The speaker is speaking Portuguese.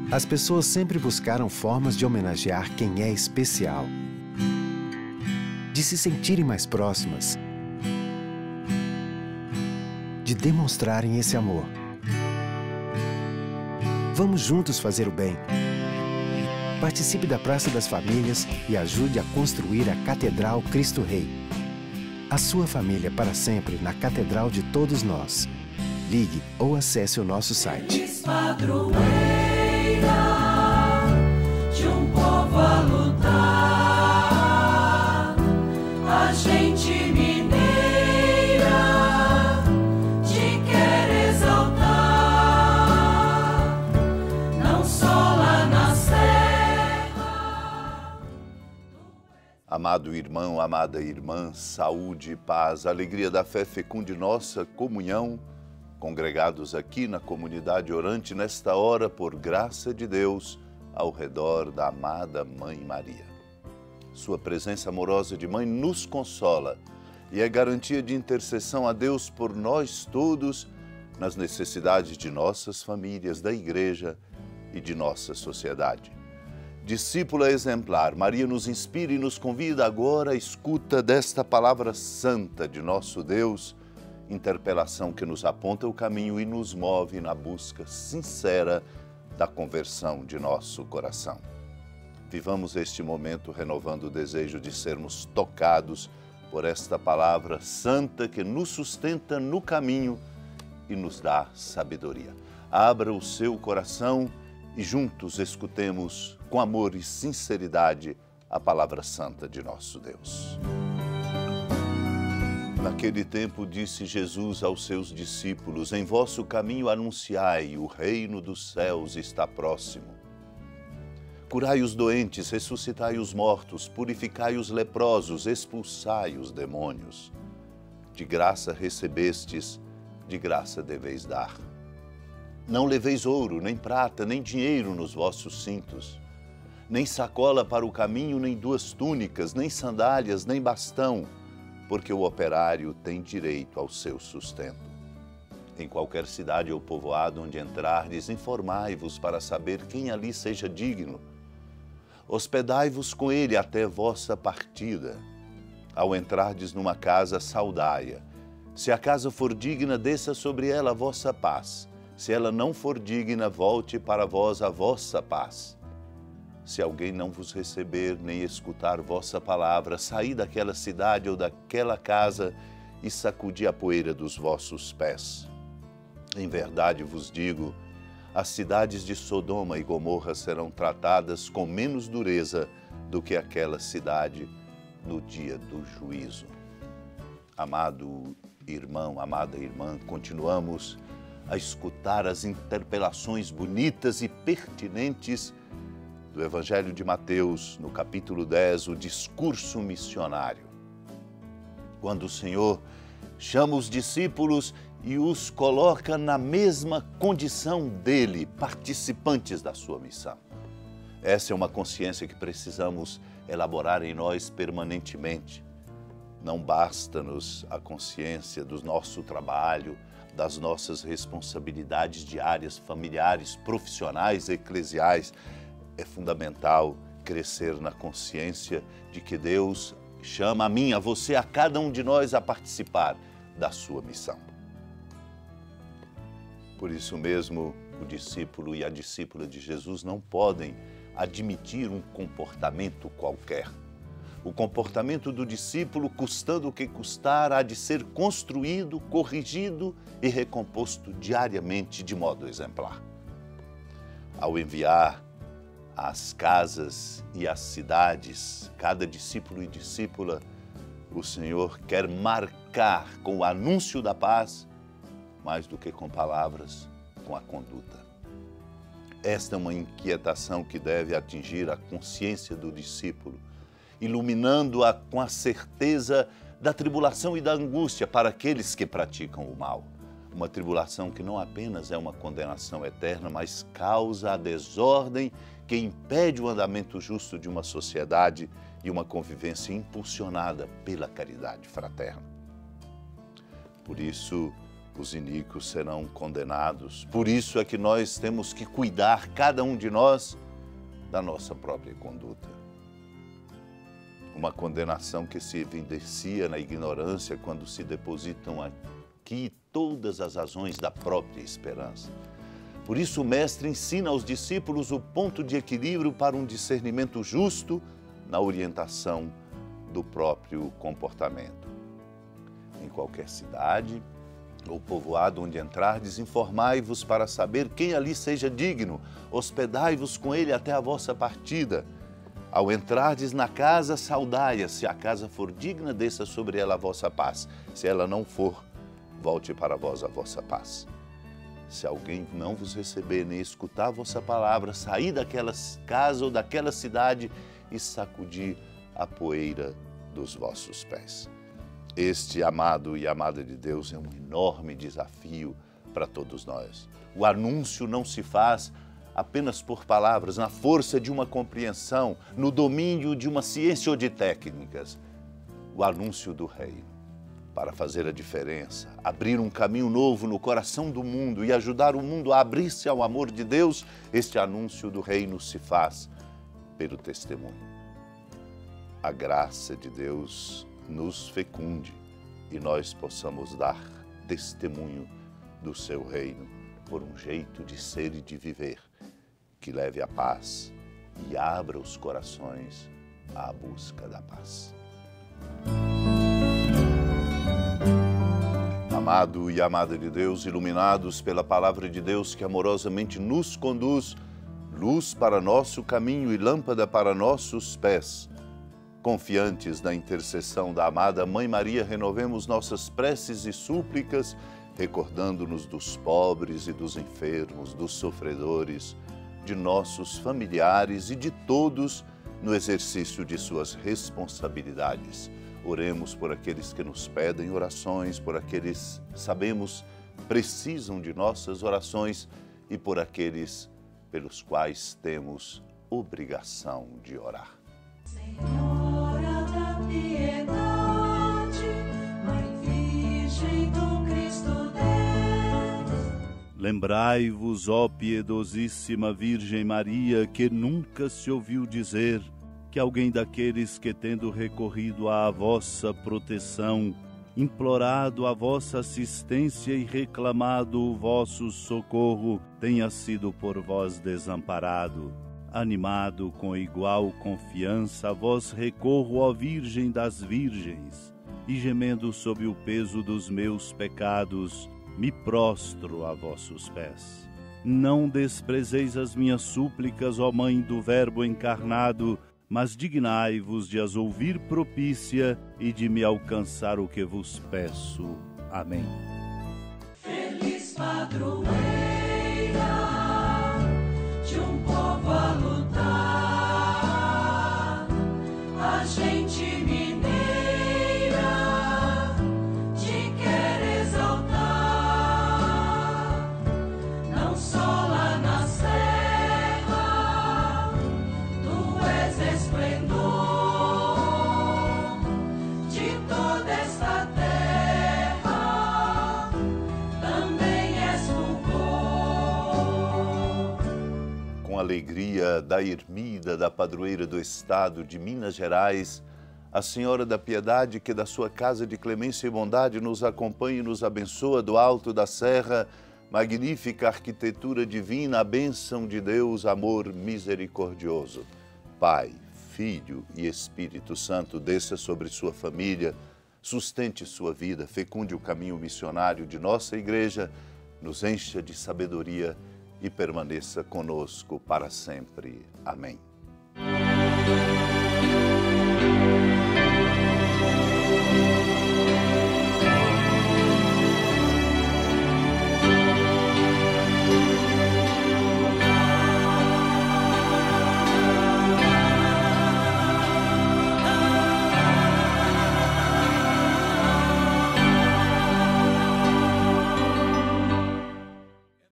As pessoas sempre buscaram formas de homenagear quem é especial, de se sentirem mais próximas, de demonstrarem esse amor. Vamos juntos fazer o bem. Participe da Praça das Famílias e ajude a construir a Catedral Cristo Rei. A sua família para sempre na Catedral de todos nós. Ligue ou acesse o nosso site. Padroeira de um povo a lutar, a gente mineira te quer exaltar, não só lá na serra. Amado irmão, amada irmã, saúde, paz, alegria da fé fecunde nossa comunhão, congregados aqui na comunidade orante nesta hora, por graça de Deus, ao redor da amada Mãe Maria. Sua presença amorosa de Mãe nos consola e é garantia de intercessão a Deus por nós todos nas necessidades de nossas famílias, da Igreja e de nossa sociedade. Discípula exemplar, Maria nos inspira e nos convida agora à escuta desta palavra santa de nosso Deus, interpelação que nos aponta o caminho e nos move na busca sincera da conversão de nosso coração. Vivamos este momento renovando o desejo de sermos tocados por esta palavra santa que nos sustenta no caminho e nos dá sabedoria. Abra o seu coração e juntos escutemos com amor e sinceridade a palavra santa de nosso Deus. Naquele tempo disse Jesus aos seus discípulos: em vosso caminho anunciai, o reino dos céus está próximo. Curai os doentes, ressuscitai os mortos, purificai os leprosos, expulsai os demônios. De graça recebestes, de graça deveis dar. Não leveis ouro, nem prata, nem dinheiro nos vossos cintos, nem sacola para o caminho, nem duas túnicas, nem sandálias, nem bastão, porque o operário tem direito ao seu sustento. Em qualquer cidade ou povoado onde entrardes, informai-vos para saber quem ali seja digno. Hospedai-vos com ele até vossa partida. Ao entrardes numa casa, saudai-a. Se a casa for digna, desça sobre ela a vossa paz. Se ela não for digna, volte para vós a vossa paz. Se alguém não vos receber, nem escutar vossa palavra, saí daquela cidade ou daquela casa e sacudi a poeira dos vossos pés. Em verdade vos digo, as cidades de Sodoma e Gomorra serão tratadas com menos dureza do que aquela cidade no dia do juízo. Amado irmão, amada irmã, continuamos a escutar as interpelações bonitas e pertinentes do Evangelho de Mateus, no capítulo 10, o discurso missionário. Quando o Senhor chama os discípulos e os coloca na mesma condição dele, participantes da sua missão. Essa é uma consciência que precisamos elaborar em nós permanentemente. Não basta-nos a consciência do nosso trabalho, das nossas responsabilidades diárias, familiares, profissionais, eclesiais. É fundamental crescer na consciência de que Deus chama a mim, a você, a cada um de nós a participar da sua missão. Por isso mesmo, o discípulo e a discípula de Jesus não podem admitir um comportamento qualquer. O comportamento do discípulo, custando o que custar, há de ser construído, corrigido e recomposto diariamente de modo exemplar. Ao enviar às casas e às cidades, cada discípulo e discípula, o Senhor quer marcar com o anúncio da paz, mais do que com palavras, com a conduta. Esta é uma inquietação que deve atingir a consciência do discípulo, iluminando-a com a certeza da tribulação e da angústia para aqueles que praticam o mal. Uma tribulação que não apenas é uma condenação eterna, mas causa a desordem que impede o andamento justo de uma sociedade e uma convivência impulsionada pela caridade fraterna. Por isso, os iníquos serão condenados. Por isso é que nós temos que cuidar, cada um de nós, da nossa própria conduta. Uma condenação que se evidencia na ignorância quando se depositam aqui todas as razões da própria esperança. Por isso o Mestre ensina aos discípulos o ponto de equilíbrio para um discernimento justo na orientação do próprio comportamento. Em qualquer cidade ou povoado onde entrardes, informai-vos para saber quem ali seja digno, hospedai-vos com ele até a vossa partida. Ao entrardes na casa, saudai-a. Se a casa for digna, desça sobre ela a vossa paz. Se ela não for, volte para vós a vossa paz. Se alguém não vos receber nem escutar a vossa palavra, saí daquela casa ou daquela cidade e sacudi a poeira dos vossos pés. Este, amado e amada de Deus, é um enorme desafio para todos nós. O anúncio não se faz apenas por palavras, na força de uma compreensão, no domínio de uma ciência ou de técnicas. O anúncio do Reino, para fazer a diferença, abrir um caminho novo no coração do mundo e ajudar o mundo a abrir-se ao amor de Deus, este anúncio do Reino se faz pelo testemunho. A graça de Deus nos fecunde e nós possamos dar testemunho do seu reino por um jeito de ser e de viver que leve a paz e abra os corações à busca da paz. Amado e amada de Deus, iluminados pela palavra de Deus que amorosamente nos conduz, luz para nosso caminho e lâmpada para nossos pés, confiantes na intercessão da amada Mãe Maria, renovemos nossas preces e súplicas, recordando-nos dos pobres e dos enfermos, dos sofredores, de nossos familiares e de todos no exercício de suas responsabilidades. Oremos por aqueles que nos pedem orações, por aqueles, sabemos, precisam de nossas orações e por aqueles pelos quais temos obrigação de orar. Senhora da piedade, Mãe Virgem do Cristo Deus. Lembrai-vos, ó piedosíssima Virgem Maria, que nunca se ouviu dizer que alguém daqueles que, tendo recorrido à vossa proteção, implorado a vossa assistência e reclamado o vosso socorro, tenha sido por vós desamparado. Animado com igual confiança, a vós recorro, ó Virgem das Virgens, e gemendo sob o peso dos meus pecados, me prostro a vossos pés. Não desprezeis as minhas súplicas, ó Mãe do Verbo encarnado, mas dignai-vos de as ouvir propícia e de me alcançar o que vos peço. Amém. Feliz padroeira de um povo a lutar, a gente mineira te quer exaltar, não só lá na serra, tu és esplendor de toda esta terra, também és fulgor. Com a alegria da ermida da padroeira do estado de Minas Gerais, a Senhora da Piedade, que da sua casa de clemência e bondade nos acompanha e nos abençoa do alto da serra, magnífica arquitetura divina, a bênção de Deus, amor misericordioso. Pai, Filho e Espírito Santo, desça sobre sua família, sustente sua vida, fecunde o caminho missionário de nossa igreja, nos encha de sabedoria e permaneça conosco para sempre. Amém.